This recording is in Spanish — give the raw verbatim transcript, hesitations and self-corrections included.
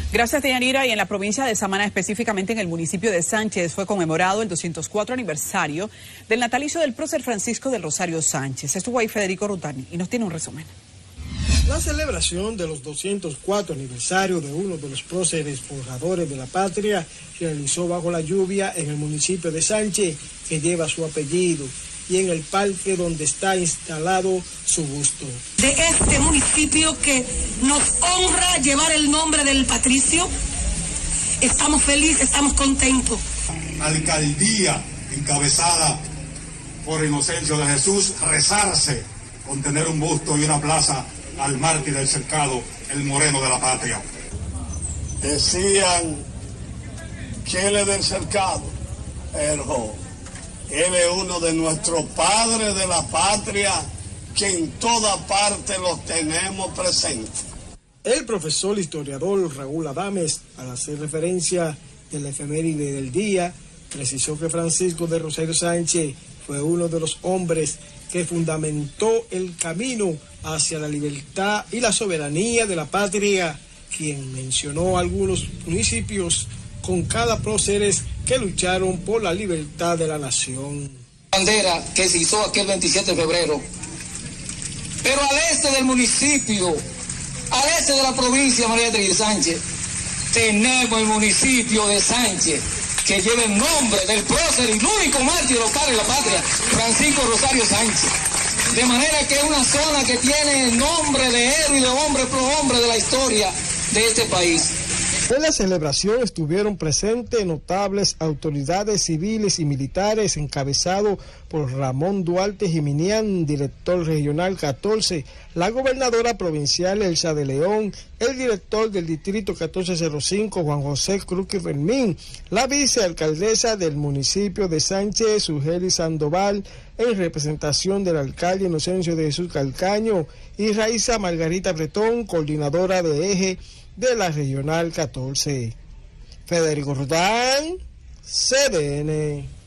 Gracias, Deyanira. Y en la provincia de Samaná, específicamente en el municipio de Sánchez, fue conmemorado el doscientos cuatro aniversario del natalicio del prócer Francisco del Rosario Sánchez. Estuvo ahí Federico Rutani y nos tiene un resumen. La celebración de los doscientos cuatro aniversario de uno de los próceres forjadores de la patria se realizó bajo la lluvia en el municipio de Sánchez, que lleva su apellido, y en el parque donde está instalado su busto. De este municipio que nos honra llevar el nombre del patricio, estamos felices, estamos contentos. Alcaldía encabezada por Inocencio de Jesús, rezarse con tener un busto y una plaza al mártir del cercado, el moreno de la patria. Decían que él es del cercado, pero él es uno de nuestros padres de la patria, que en toda parte los tenemos presentes. El profesor historiador Raúl Adames, al hacer referencia de la efeméride del día, precisó que Francisco de Rosario Sánchez fue uno de los hombres que fundamentó el camino hacia la libertad y la soberanía de la patria, quien mencionó algunos municipios con cada próceres que lucharon por la libertad de la nación. Bandera que se hizo aquel veintisiete de febrero, pero al este del municipio, al este de la provincia María Trinidad Sánchez, tenemos el municipio de Sánchez, que lleva el nombre del prócer y el único mártir local de la patria, Francisco Rosario Sánchez. De manera que es una zona que tiene nombre de héroe y de hombre pro hombre de la historia de este país. En la celebración estuvieron presentes notables autoridades civiles y militares, encabezado por Ramón Duarte Jiminián, director regional catorce, la gobernadora provincial Elsa de León, el director del distrito catorce cero cinco, Juan José Cruz Fermín, la vicealcaldesa del municipio de Sánchez, Sugeli Sandoval, en representación del alcalde Inocencio de Jesús Calcaño, y Raiza Margarita Bretón, coordinadora de eje de la regional catorce. Federico Rután, C D N.